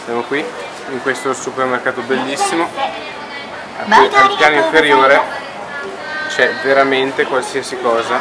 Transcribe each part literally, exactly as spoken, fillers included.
Siamo qui in questo supermercato bellissimo. Al piano inferiore c'è veramente qualsiasi cosa.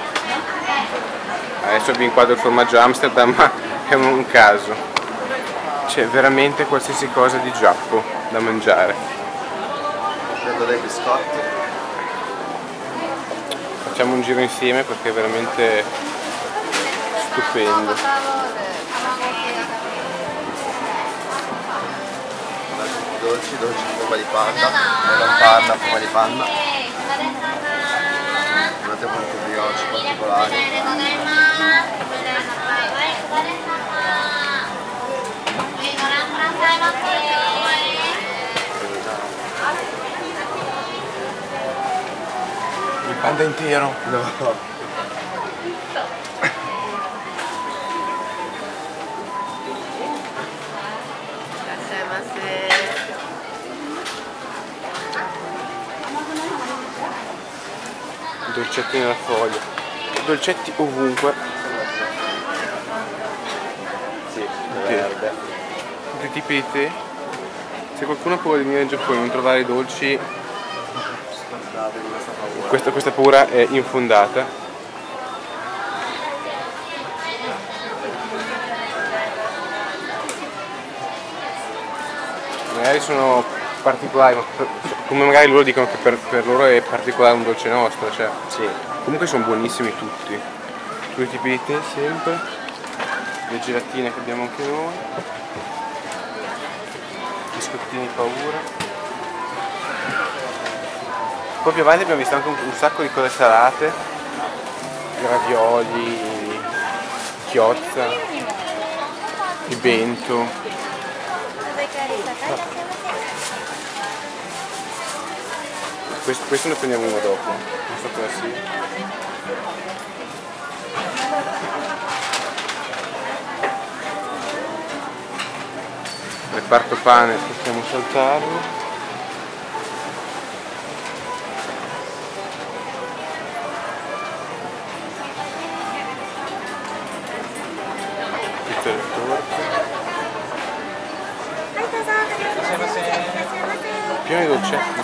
Adesso vi inquadro il formaggio Amsterdam, ma è un caso. C'è veramente qualsiasi cosa di Giappo da mangiare. Prendo dei biscotti. Facciamo un giro insieme perché è veramente stupendo. Dolci, dolci in forma di panda, melon panna, forma di panna. Guardate quanto brioche particolari. Il panda intero? No. Dolcetti nella foglia, dolcetti ovunque. Sì, verde. Tutti i tipi di tè. Se qualcuno può venire in Giappone e non trovare i dolci, questa, questa paura è infondata. Magari sono particolari, ma per, come magari loro dicono che per, per loro è particolare un dolce nostro, cioè sì. Comunque sono buonissimi tutti, tutti i tipi di tè sempre, le gelatine che abbiamo anche noi, biscottini paura. Poi più avanti abbiamo visto anche un, un sacco di cose salate, i ravioli, chiozza, il bento. Questo, questo ne prendiamo uno dopo, non so cosa sia. Reparto pane, possiamo saltarlo. Tutte le torte. Pieno di dolcetti.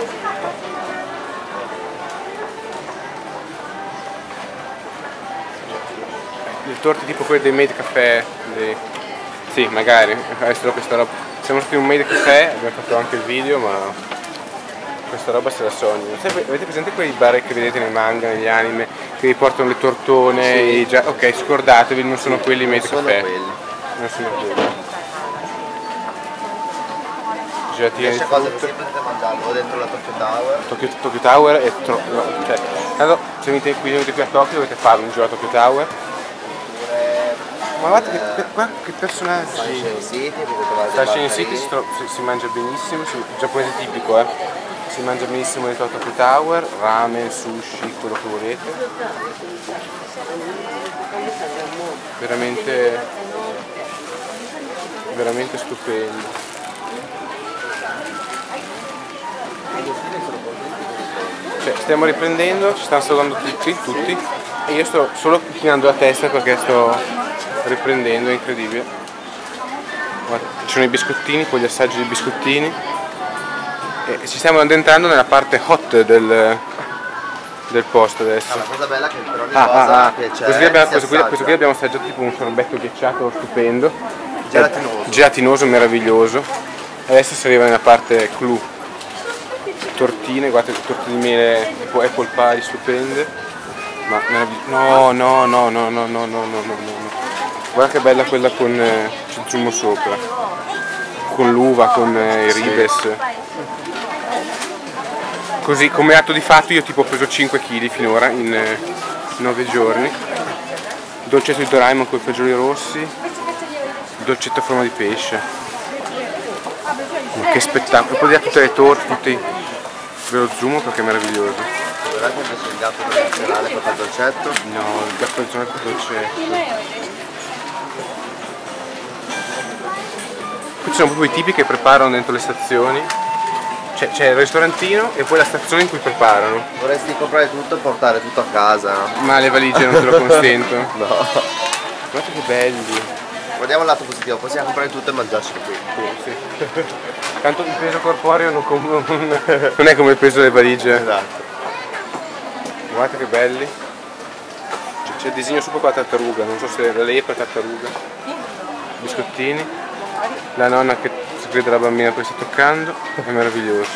Le torte tipo quelle dei Made Café, dei... sì magari, adesso questa roba. Siamo stati in un Made Café, abbiamo fatto anche il video, ma questa roba se la sogno. Avete presente quei bar che vedete nei manga, negli anime, che vi portano le tortone? Sì. E già... ok, scordatevi, non sono quelli Made Café. Non sono quelli. Gelatine di frutta. Cose che sempre potete mangiarlo o dentro la Tokyo Tower. Tokyo, Tokyo Tower è troppo. No, cioè, allora, se venite qui, venite qui a Tokyo dovete farlo un giro a Tokyo Tower. Ma guardate che, che, guarda che personaggi! Sunshine City, potete trovare Sunshine City si, si, si mangia benissimo, si, giapponese tipico, eh. Si mangia benissimo dentro la Tokyo Tower, ramen, sushi, quello che volete. Veramente veramente stupendo. Cioè, stiamo riprendendo, ci stanno salutando tutti, tutti, e io sto solo chinando la testa perché sto riprendendo, è incredibile. Guarda, ci sono i biscottini, poi gli assaggi dei biscottini, e ci stiamo addentrando nella parte hot del, del posto adesso. Ah, la cosa bella è che per ogni ah, cosa ah, ah. che c'è questo, qui abbiamo, questo, qui, questo qui abbiamo assaggiato tipo un sorbetto ghiacciato stupendo, gelatinoso, gelatinoso meraviglioso. Adesso si arriva nella parte clou. Tortine, guardate, torte di miele tipo apple pie stupende, ma no, no, no, no, no, no, no, no, no, no, guarda che bella quella con eh, zumo sopra, con l'uva, con eh, i ribes. Così come atto di fatto io tipo ho preso cinque chili finora in eh, nove giorni. Dolcetto di Doraemon con i fagioli rossi, dolcetto a forma di pesce. Ma che spettacolo, poi da tutte le torte, tutti. Ve lo zoom perché è meraviglioso. Guardate invece il gatto tradizionale con il dolcetto? No, il gatto tradizionale con il dolcetto. Qui ci sono proprio i tipi che preparano dentro le stazioni. C'è, c'è il ristorantino e poi la stazione in cui preparano. Vorresti comprare tutto e portare tutto a casa, no? Ma le valigie non te lo consento. No. Guardate che belli. Guardiamo il lato positivo, possiamo comprare tutto e mangiarcelo qui. Sì, sì. Tanto il peso corporeo non, com- non è come il peso delle valigie. Esatto. Guardate che belli. C'è il disegno sopra con la tartaruga, non so se la lepre, tartaruga. Biscottini. La nonna che si crede la bambina poi sta toccando. È meraviglioso.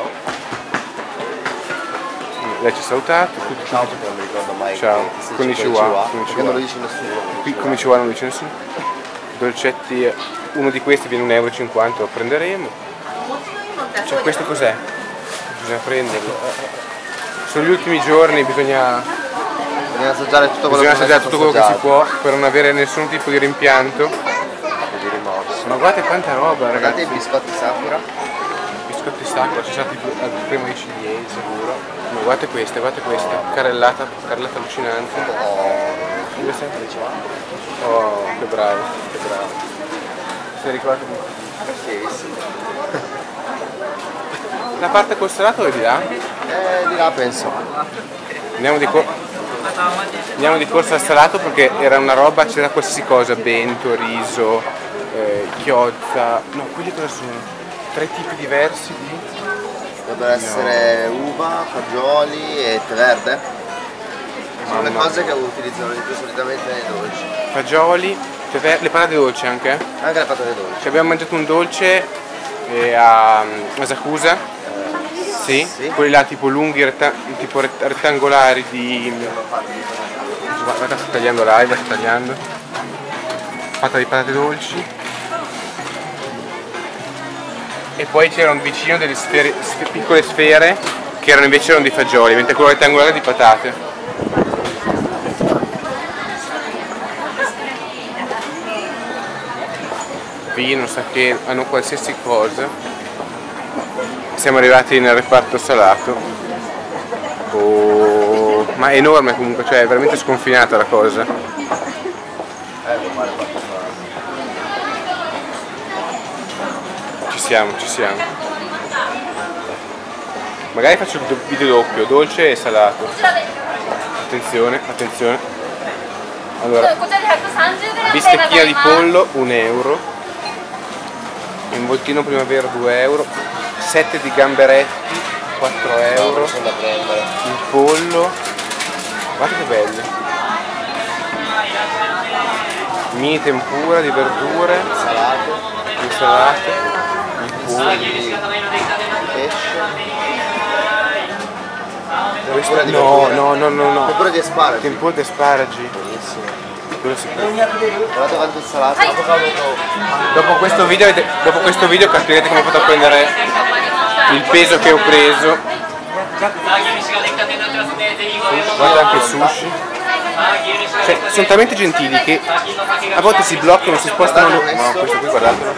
Lei ci ha salutato. Tutti, Ciao, perché non mi ricordo mai. Ciao. Konnichiwa. Perché non lo dice nessuno. Qui Konnichiwa non lo dice nessuno. Dolcetti, uno di questi viene un euro e cinquanta, lo prenderemo. Cioè, questo cos'è? Bisogna prenderlo. Sono gli ultimi giorni, bisogna, Bisogna assaggiare tutto quello, bisogna che, assaggiare tutto quello che si assaggiato. può per non avere nessun tipo di rimpianto. Di rimorso. Ma guardate quanta roba, Guardate ragazzi. i biscotti Sakura. Biscotti Sakura, ci sono stati al primo di ciliegie sicuro. Ma guardate queste, guardate queste. Carrellata, carrellata allucinante. Dove sei? Oh, che bravo, che bravo. Si è ricordato di... Sì. La parte col salato è di là? Eh, di là penso. Andiamo di, co- Andiamo di corsa al salato perché era una roba, c'era qualsiasi cosa, bento, riso, eh, chiozza. No, quelli cosa sono? Tre tipi diversi di... Dovrebbe essere uva, fagioli e tè verde. Sono le Mamma. cose che utilizzano di più solitamente nei dolci. Fagioli, tè ver- le patate dolci anche. Anche le patate dolci. Ci abbiamo mangiato un dolce eh, a, a Sakusa. Sì, Sì. quelli là tipo lunghi, retta- tipo rett- rettangolari di... Guarda, sta tagliando live, sta tagliando. Fatta di patate dolci. E poi c'erano vicino delle sfere, sf- piccole sfere che erano invece erano di fagioli, mentre quello rettangolare è di patate. Vino, sake, hanno qualsiasi cosa. Siamo arrivati nel reparto salato. Oh, ma è enorme comunque, cioè è veramente sconfinata la cosa. Ci siamo, ci siamo. Magari faccio il do- video doppio, dolce e salato. Attenzione, attenzione. Allora, bistecchina di pollo, un euro. Involtino primavera, due euro. Sette di gamberetti, quattro euro. Sono da prendere. Il pollo. Guarda che belli. Mie tempura di verdure, Salate, insalate, il pollo. pesce. Questo- Tempura di no, verdure. no, no, no, no. Tempura di asparagi. Tempura di asparagi. Benissimo. Quello si può. Guardate quanto insalata. Dopo questo video, avete- dopo questo video capirete come ho fatto a prendere il peso che ho preso. Guarda anche il sushi. Cioè, sono talmente gentili che a volte si bloccano, si spostano. No, questo qui guardatelo.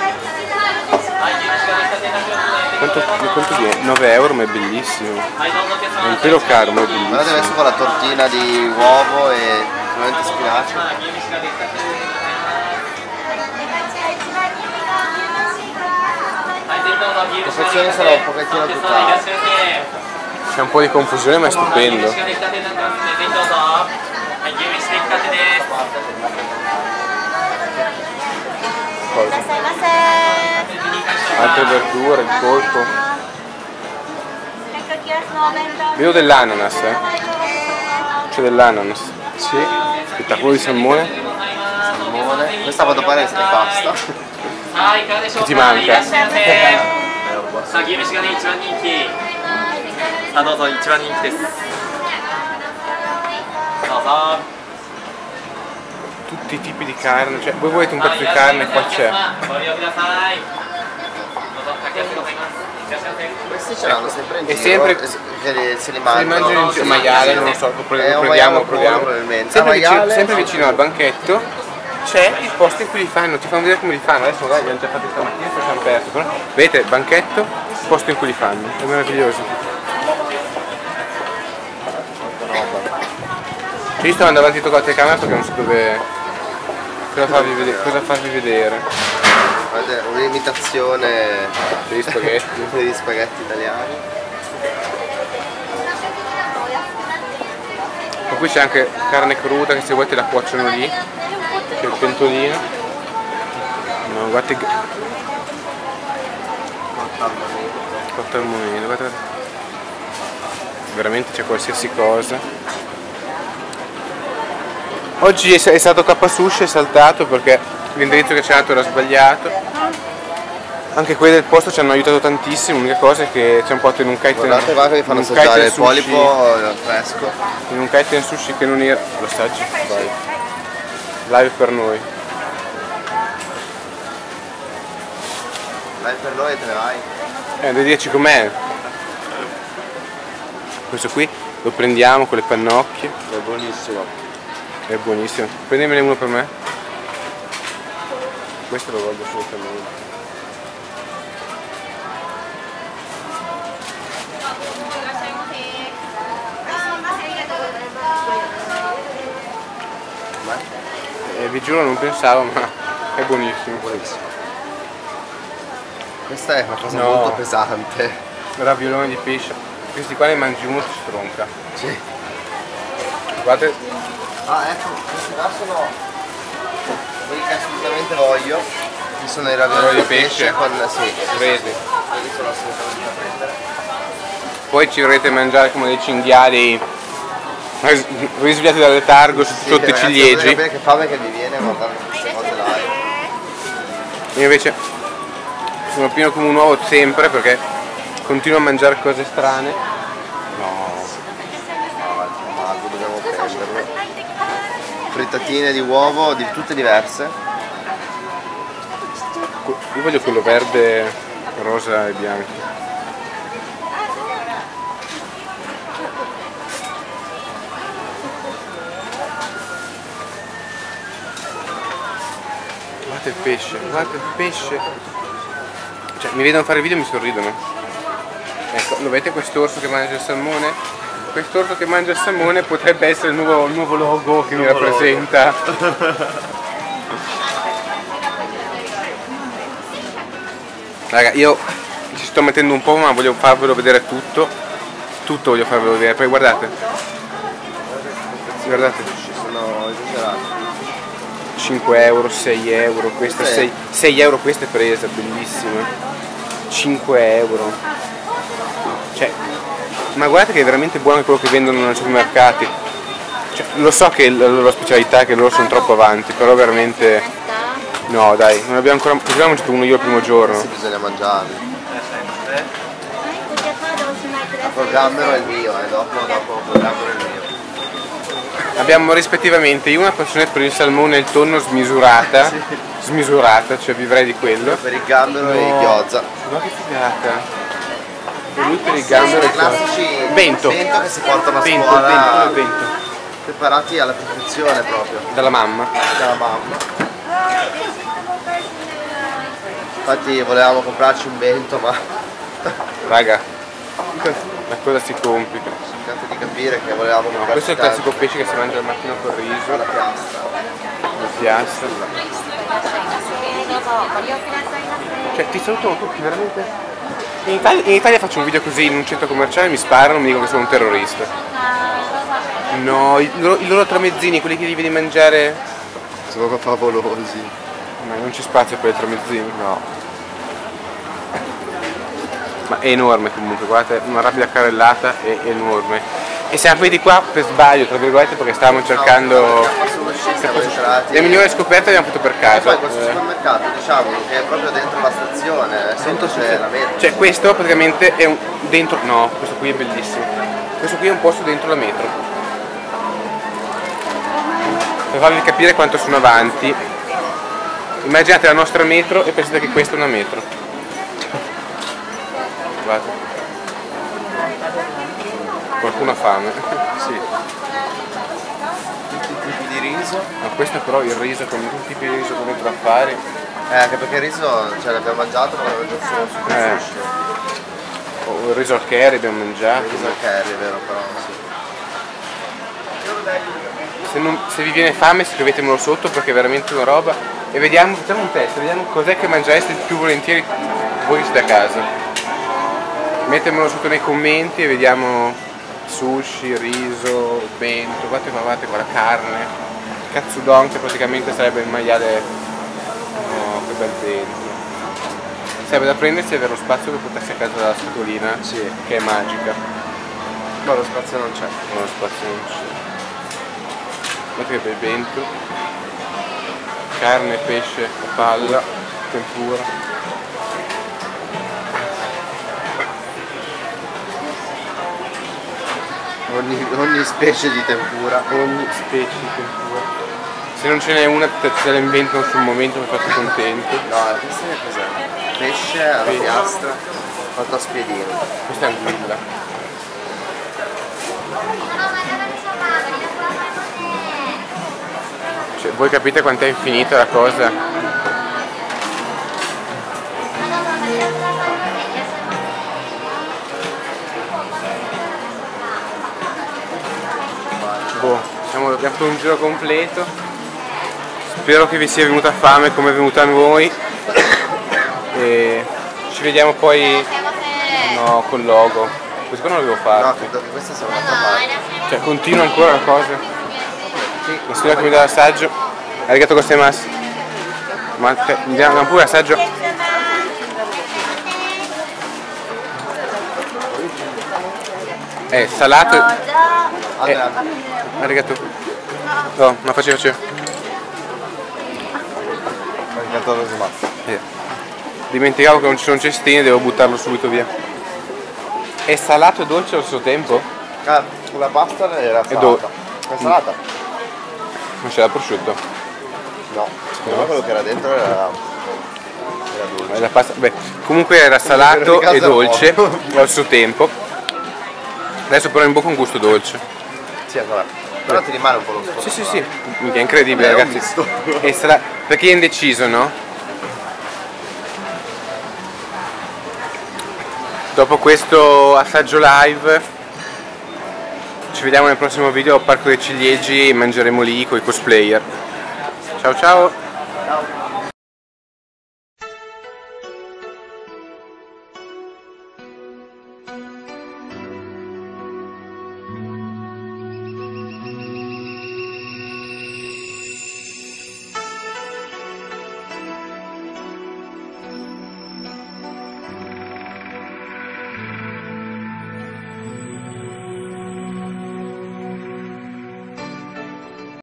Quanto, quanto viene? nove euro, ma è bellissimo. È un pelo caro, ma è Guardate bellissimo. adesso con la tortina di uovo e sicuramente spinaci. Le confezioni sono un pochettino più care. C'è un po' di confusione, ma è stupendo. Cosa? Altre verdure, il polpo. Vedo dell'ananas, eh? C'è dell'ananas. Sì. Spettacolo di salmone. Salmone. Questa a quanto pare è pasta. Che ti manca? さあ、牛飯がね、一番人気。さあ、どうぞ、一番人気です。どうぞ。 Tutti i tipi di carne, cioè voi volete un pezzo di carne, qua c'è. ご利用ください。どうぞ、かけやすくございます。いらっしゃいませ。 Questi ce l'hanno sempre in E giro. sempre- e se- che li- se li Se li mangiano. mangiano in giro, maiale, non lo so, lo pre- Eh, lo un prendiamo, maiale lo proviamo. probabilmente. Sempre, Ah, vicino, maiale? sempre vicino al banchetto c'è il posto in cui li fanno, ti fanno vedere come li fanno. Adesso magari li abbiamo già fatti stamattina, poi ci hanno perso. Però vedete, banchetto, posto in cui li fanno. È meraviglioso. Io sto andando avanti con la telecamera perché non so dove. Cosa farvi vedere. Cosa farvi vedere. Guardate, un'imitazione Degli spaghetti. degli spaghetti italiani. Ma qui c'è anche carne cruda che se vuoi te la cuociono lì. C'è il pentolino. No, guardate. Cotta al momento, guardate. Veramente c'è qualsiasi cosa. Oggi è stato K Sushi, è saltato perché l'indirizzo che c'è andato era sbagliato. Anche quelli del posto ci hanno aiutato tantissimo, l'unica cosa è che ci hanno portato in un kaiten. Guardate qua che vi fanno assaggiare il polipo fresco. In un kaiten sushi che non era. Lo assaggi? Vai. Live per noi. Live per noi e te ne vai. Eh, devi dirci com'è. Questo qui lo prendiamo con le pannocchie. È buonissimo. È buonissimo. Prendemene uno per me. Questo lo voglio assolutamente. Eh, vi giuro non pensavo, ma è buonissimo. Buonissimo. Questa è una cosa No. molto pesante. Raviolone di pesce. Questi qua ne mangi uno ti stronca. Sì. Guardate. Ah ecco, questi qua sono quelli che assolutamente voglio. Ci sono i ravioli di pesce, pesce con. Sì, Presi. quelli sono assolutamente da prendere. Poi ci dovrete mangiare come dei cinghiali ris- risvegliati dal letargo Sì, sotto i ragazzi, ciliegi. potete capire che fame che vi viene guardando queste cose live. Io invece sono pieno come un uovo sempre perché continuo a mangiare cose strane. No. No, il formaggio dobbiamo prenderlo. Frittatine di uovo di tutte diverse. Io voglio quello verde, rosa e bianco. Guarda il pesce, guarda il pesce. Cioè, mi vedono fare il video e mi sorridono. Ecco, lo vedete quest'orso che mangia il salmone? Quest'orso che mangia il salmone potrebbe essere il nuovo, il nuovo logo che mi rappresenta. Raga, io ci sto mettendo un po', ma voglio farvelo vedere tutto. Tutto voglio farvelo vedere, poi guardate. Guardate. Sono esagerati. cinque euro, sei euro, questa sei, sei euro, questa è presa, bellissima. cinque euro. Cioè, ma guardate che è veramente buono quello che vendono nei supermercati. Cioè, lo so che la loro specialità è che loro sono troppo avanti, però veramente. No dai, non abbiamo ancora. Abbiamo mangiato uno io il primo giorno. Sì, bisogna mangiarli. Dopo il gambero è il mio, e eh, dopo, dopo il gambero è il mio. Abbiamo rispettivamente io una passione per il salmone e il tonno smisurata. Sì. Smisurata, cioè vivrei di quello. Io per il gambero no. E il gyoza. Guarda che figata. E lui per il gambero e il classici vento. Vento che si portano a vento, scuola. Vento, vento. Preparati alla perfezione proprio. Dalla mamma. Dalla mamma. Infatti volevamo comprarci un vento, ma. Raga, la cosa si complica. Cercate di capire che volevamo No, comprarci. questo è il classico pesce che si mangia al mattino col riso. La piastra. La piastra. Cioè ti salutano tutti, veramente. In Italia, in Italia faccio un video così in un centro commerciale, mi sparano e mi dicono che sono un terrorista. No, i loro, i loro tramezzini, quelli che gli vedi mangiare. Sono favolosi. Ma non c'è spazio per i tramezzini? No. Ma è enorme comunque, guardate, una rapida carrellata è enorme. E siamo venuti qua per sbaglio, tra virgolette, perché stavamo cercando. Le migliori scoperte abbiamo fatto per caso. E poi questo supermercato, diciamo, che è proprio dentro la stazione, sotto c'è la metro. Cioè questo praticamente è un. dentro. No, questo qui è bellissimo. Questo qui è un posto dentro la metro. Per farvi capire quanto sono avanti. Immaginate la nostra metro e pensate che questa è una metro. Guardate. Qualcuno ha fame. Sì. Tutti i tipi di riso. Ma questo però il riso con tutti i tipi di riso con dentro affari. Eh, anche perché il riso ce l'abbiamo mangiato, ma l'abbiamo mangiato solo su Eh. sushi. O il riso al curry abbiamo mangiato. Il riso al curry, è vero, però sì. Se, non, se vi viene fame scrivetemelo sotto perché è veramente una roba. E vediamo, facciamo un test, vediamo cos'è che mangereste più volentieri voi che siete a casa. Mettemelo sotto nei commenti e vediamo sushi, riso, bento, guardate qua, guardate qua la carne, katsudon che praticamente sarebbe il maiale, no, bel dentro. Serve da prendersi e avere lo spazio per portarsi a casa la scatolina, Sì. che è magica. Ma lo spazio non c'è. Ma lo spazio non c'è. Guardate che bel vento. Carne, pesce, a palla, tempura. Ogni, ogni specie di tempura. Ogni specie di tempura. Se non ce n'è una te te la inventano sul momento per farti contento. No, questa è cos'è? Pesce alla Pesce. piastra fatto a spiedino. Questa è anguilla. Cioè, voi capite quant'è infinita la cosa? Boh, siamo, abbiamo fatto un giro completo. Spero che vi sia venuta fame come è venuta a noi. E ci vediamo poi. No, col logo. Questo non l'avevo No, fatto. credo che questa sia un'altra parte. Cioè, continua ancora la cosa. Sì, Nessuno che mi dà l'assaggio. Arigato gozaimasu. Ma te, mi diamo pure l'assaggio. È salato. Eh, arigato. No, ma faccio faccio. Eh. Dimenticavo che non ci sono cestini, devo buttarlo subito via. È salato e dolce allo stesso tempo? Ah, la pasta era E do- salata. È salata? Non c'era il prosciutto. No, secondo me quello che era dentro era, era dolce. La pasta, beh, comunque era salato e dolce allo stesso tempo. Adesso però in bocca un gusto dolce. Sì, allora. Però ti rimane un po' lo spazio. Sì, sì, sì. Minchia, è incredibile, È un ragazzi. misto. È sala- per chi è indeciso, no? Dopo questo assaggio live ci vediamo nel prossimo video al Parco dei Ciliegi e mangeremo lì con i cosplayer. Ciao ciao!